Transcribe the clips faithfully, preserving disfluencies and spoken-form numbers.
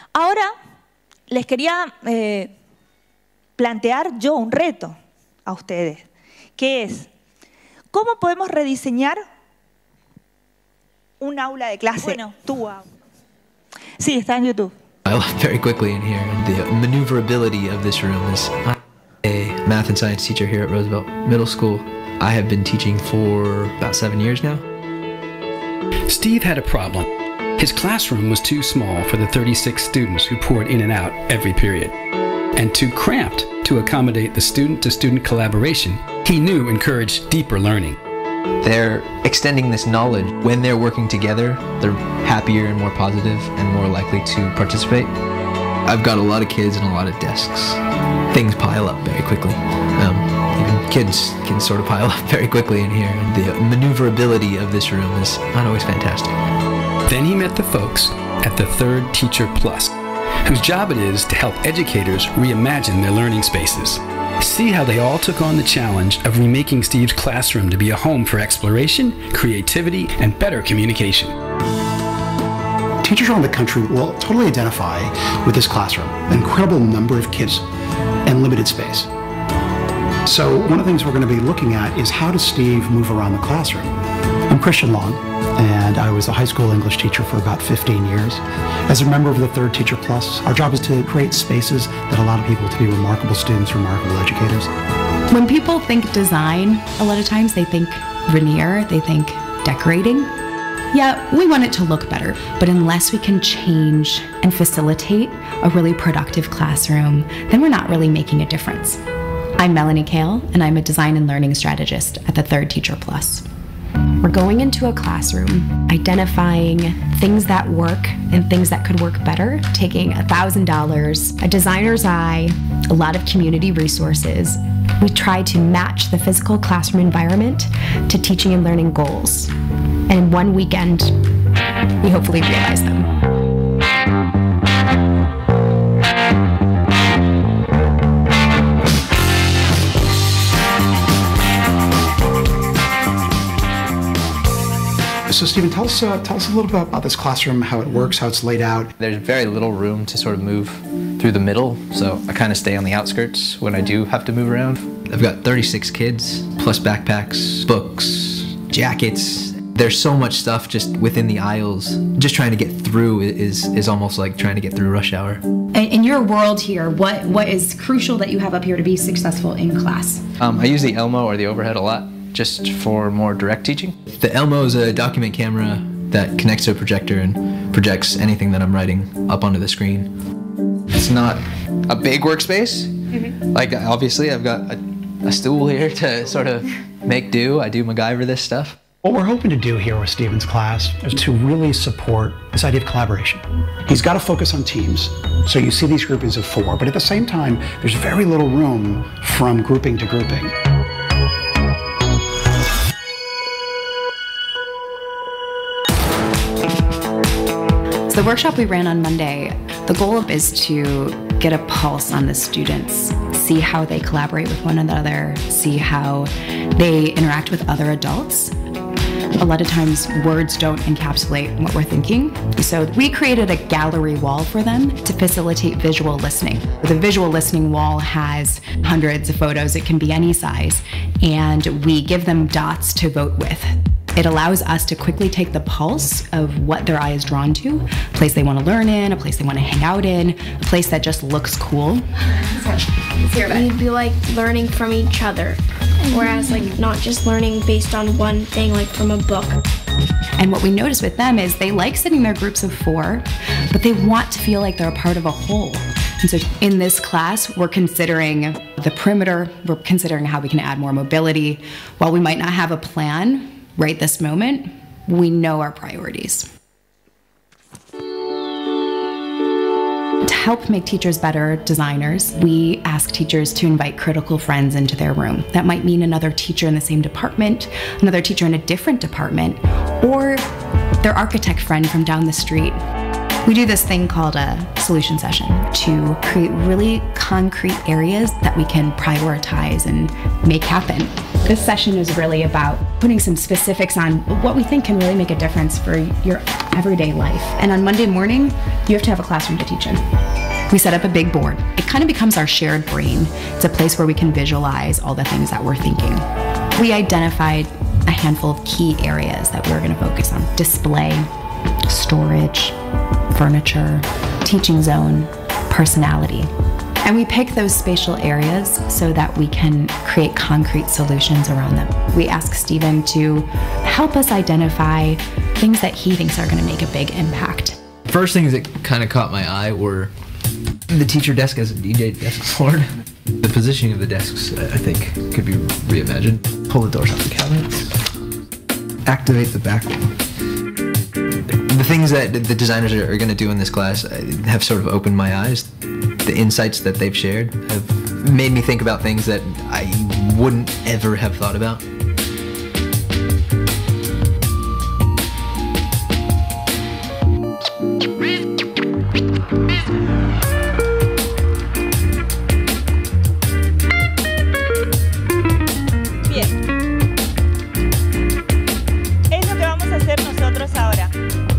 Ahora les quería eh, plantear yo un reto a ustedes, que es, ¿cómo podemos rediseñar un aula de clase? Bueno, tu aula. Sí, está en YouTube. I left very quickly in here, and the maneuverability of this room is... I'm a math and science teacher here at Roosevelt Middle School. I have been teaching for about seven years now. Steve had a problem. His classroom was too small for the thirty-six students who poured in and out every period, and too cramped to accommodate the student-to-student collaboration he knew encouraged deeper learning. They're extending this knowledge. When they're working together, they're happier and more positive and more likely to participate. I've got a lot of kids and a lot of desks. Things pile up very quickly. Um, even kids can sort of pile up very quickly in here. And the maneuverability of this room is not always fantastic. Then he met the folks at the Third Teacher Plus, whose job it is to help educators reimagine their learning spaces. See how they all took on the challenge of remaking Steve's classroom to be a home for exploration, creativity, and better communication. Teachers around the country will totally identify with this classroom, an incredible number of kids and limited space. So one of the things we're going to be looking at is how does Steve move around the classroom? I'm Christian Long, and I was a high school English teacher for about fifteen years. As a member of the Third Teacher Plus, our job is to create spaces that allow people to be remarkable students, remarkable educators. When people think design, a lot of times they think veneer, they think decorating. Yeah, we want it to look better, but unless we can change and facilitate a really productive classroom, then we're not really making a difference. I'm Melanie Kale, and I'm a design and learning strategist at the Third Teacher Plus. We're going into a classroom, identifying things that work and things that could work better, taking one thousand dollars, a designer's eye, a lot of community resources. We try to match the physical classroom environment to teaching and learning goals. And in one weekend, we hopefully realize them. So Stephen, tell us, uh, tell us a little bit about this classroom, how it works, how it's laid out. There's very little room to sort of move through the middle, so I kind of stay on the outskirts when I do have to move around. I've got thirty-six kids, plus backpacks, books, jackets. There's so much stuff just within the aisles. Just trying to get through is, is almost like trying to get through rush hour. In your world here, what, what is crucial that you have up here to be successful in class? Um, I use the Elmo or the overhead a lot, just for more direct teaching. The Elmo is a document camera that connects to a projector and projects anything that I'm writing up onto the screen. It's not a big workspace. Mm-hmm. Like, obviously, I've got a, a stool here to sort of make do. I do MacGyver this stuff. What we're hoping to do here with Stephen's class is to really support this idea of collaboration. He's got to focus on teams, so you see these groupings of four, but at the same time, there's very little room from grouping to grouping. So the workshop we ran on Monday, the goal is to get a pulse on the students, see how they collaborate with one another, see how they interact with other adults. A lot of times words don't encapsulate what we're thinking. So we created a gallery wall for them to facilitate visual listening. The visual listening wall has hundreds of photos, it can be any size, and we give them dots to vote with. It allows us to quickly take the pulse of what their eye is drawn to, a place they want to learn in, a place they want to hang out in, a place that just looks cool. We'd be like learning from each other, whereas like not just learning based on one thing like from a book. And what we notice with them is they like sitting in their groups of four, but they want to feel like they're a part of a whole. And so in this class, we're considering the perimeter, we're considering how we can add more mobility. While we might not have a plan right this moment, we know our priorities. To help make teachers better designers, we ask teachers to invite critical friends into their room. That might mean another teacher in the same department, another teacher in a different department, or their architect friend from down the street. We do this thing called a solution session to create really concrete areas that we can prioritize and make happen. This session is really about putting some specifics on what we think can really make a difference for your everyday life. And on Monday morning, you have to have a classroom to teach in. We set up a big board. It kind of becomes our shared brain. It's a place where we can visualize all the things that we're thinking. We identified a handful of key areas that we were going to focus on: display, storage, furniture, teaching zone, personality. And we pick those spatial areas so that we can create concrete solutions around them. We ask Stephen to help us identify things that he thinks are going to make a big impact. First things that kind of caught my eye were the teacher desk as a D J desk board. The positioning of the desks, I think, could be reimagined. Pull the doors off the cabinets. Activate the back wall. The things that the designers are going to do in this class have sort of opened my eyes. The insights that they've shared have made me think about things that I wouldn't ever have thought about. Bien. Es lo que vamos a hacer nosotros ahora.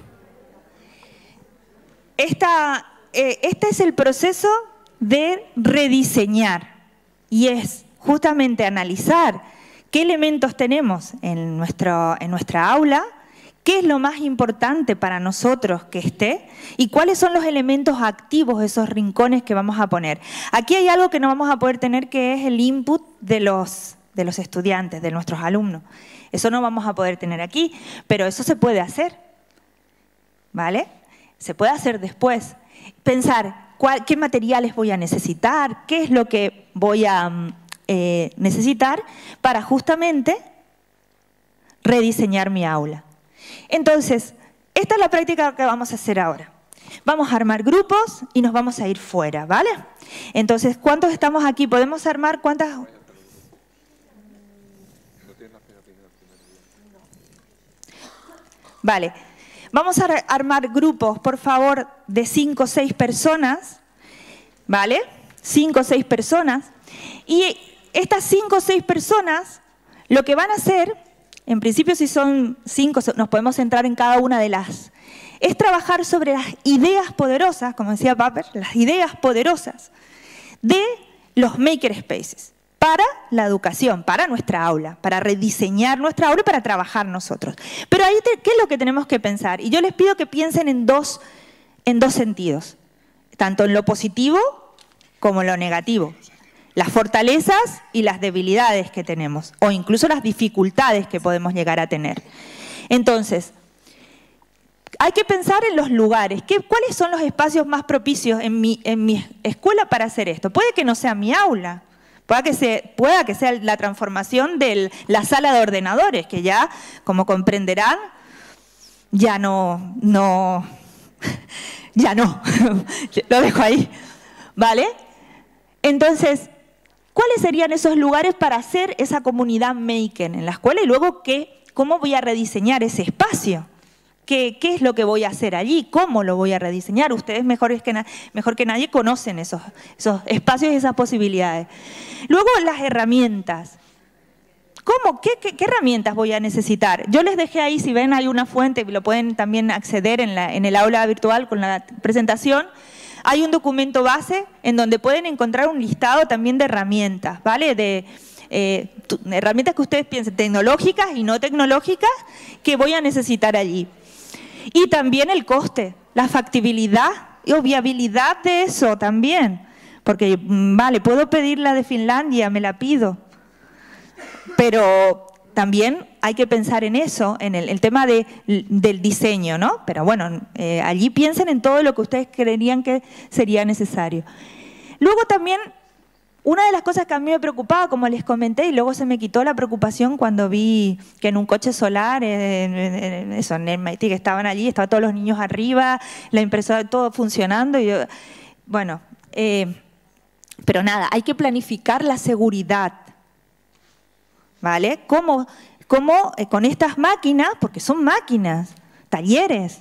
Esta... Este es el proceso de rediseñar y es justamente analizar qué elementos tenemos en, nuestro, en nuestra aula, qué es lo más importante para nosotros que esté y cuáles son los elementos activos, esos rincones que vamos a poner. Aquí hay algo que no vamos a poder tener, que es el input de los, de los estudiantes, de nuestros alumnos. Eso no vamos a poder tener aquí, pero eso se puede hacer, ¿vale? Se puede hacer después. Pensar cuál, qué materiales voy a necesitar, qué es lo que voy a eh, necesitar para justamente rediseñar mi aula. Entonces, esta es la práctica que vamos a hacer ahora. Vamos a armar grupos y nos vamos a ir fuera, ¿vale? Entonces, ¿cuántos estamos aquí? ¿Podemos armar cuántas? Vale. Vamos a armar grupos, por favor, de cinco o seis personas, ¿vale? Cinco o seis personas. Y estas cinco o seis personas, lo que van a hacer, en principio si son cinco, nos podemos centrar en cada una de las, es trabajar sobre las ideas poderosas, como decía Paper, las ideas poderosas de los makerspaces para la educación, para nuestra aula, para rediseñar nuestra aula y para trabajar nosotros. Pero ahí, te, ¿qué es lo que tenemos que pensar? Y yo les pido que piensen en dos, en dos sentidos, tanto en lo positivo como en lo negativo. Las fortalezas y las debilidades que tenemos, o incluso las dificultades que podemos llegar a tener. Entonces, hay que pensar en los lugares. ¿Qué, ¿Cuáles son los espacios más propicios en mi, en mi escuela para hacer esto? Puede que no sea mi aula. Pueda que, se, pueda que sea la transformación de la sala de ordenadores, que ya, como comprenderán, ya no, no, ya no, lo dejo ahí, ¿vale? Entonces, ¿cuáles serían esos lugares para hacer esa comunidad maker en la escuela? Y luego, ¿qué, ¿cómo voy a rediseñar ese espacio? ¿Qué, ¿Qué es lo que voy a hacer allí? ¿Cómo lo voy a rediseñar? Ustedes mejor que, mejor que nadie conocen esos, esos espacios y esas posibilidades. Luego, las herramientas. ¿Cómo? ¿Qué, qué, qué herramientas voy a necesitar? Yo les dejé ahí, si ven, hay una fuente, lo pueden también acceder en, la, en el aula virtual con la presentación. Hay un documento base en donde pueden encontrar un listado también de herramientas, ¿vale? De eh, herramientas que ustedes piensen, tecnológicas y no tecnológicas, que voy a necesitar allí. Y también el coste, la factibilidad o viabilidad de eso también. Porque, vale, puedo pedir la de Finlandia, me la pido. Pero también hay que pensar en eso, en el, el tema de, del diseño, ¿no? Pero bueno, eh, allí piensen en todo lo que ustedes creerían que sería necesario. Luego también, una de las cosas que a mí me preocupaba, como les comenté, y luego se me quitó la preocupación cuando vi que en un coche solar, en, en, eso, en el M I T, que estaban allí, estaban todos los niños arriba, la impresora, todo funcionando. Y yo, bueno, eh, pero nada, hay que planificar la seguridad, ¿vale? ¿Cómo, cómo eh, con estas máquinas, porque son máquinas, talleres,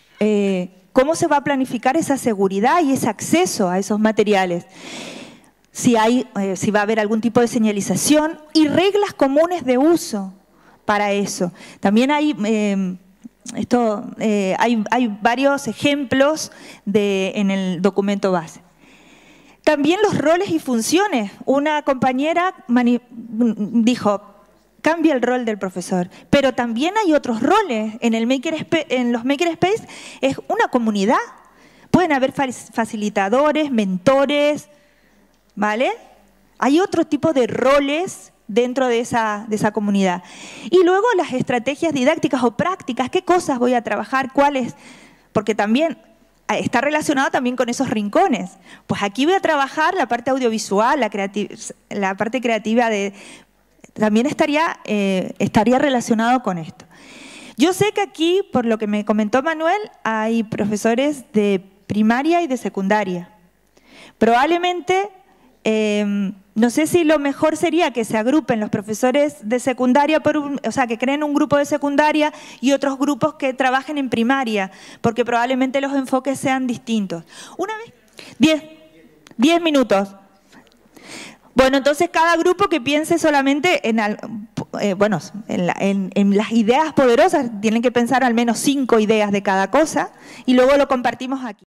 eh, cómo se va a planificar esa seguridad y ese acceso a esos materiales? si, hay, eh, si va a haber algún tipo de señalización y reglas comunes de uso para eso. También hay, eh, esto, eh, hay, hay varios ejemplos de, en el documento base. También los roles y funciones. Una compañera dijo, cambia el rol del profesor, pero también hay otros roles. En, el maker, en los Makerspace es una comunidad. Pueden haber facilitadores, mentores, ¿vale? Hay otro tipo de roles dentro de esa, de esa comunidad. Y luego las estrategias didácticas o prácticas, ¿qué cosas voy a trabajar? ¿Cuáles? Porque también está relacionado también con esos rincones. Pues aquí voy a trabajar la parte audiovisual, la, la parte creativa, de, también estaría, eh, estaría relacionado con esto. Yo sé que aquí, por lo que me comentó Manuel, hay profesores de primaria y de secundaria. Probablemente, eh, no sé si lo mejor sería que se agrupen los profesores de secundaria, por un, o sea, que creen un grupo de secundaria y otros grupos que trabajen en primaria, porque probablemente los enfoques sean distintos. Una vez, diez, diez minutos. Bueno, entonces cada grupo que piense solamente en, eh, bueno, en, la, en, en las ideas poderosas, tienen que pensar al menos cinco ideas de cada cosa y luego lo compartimos aquí.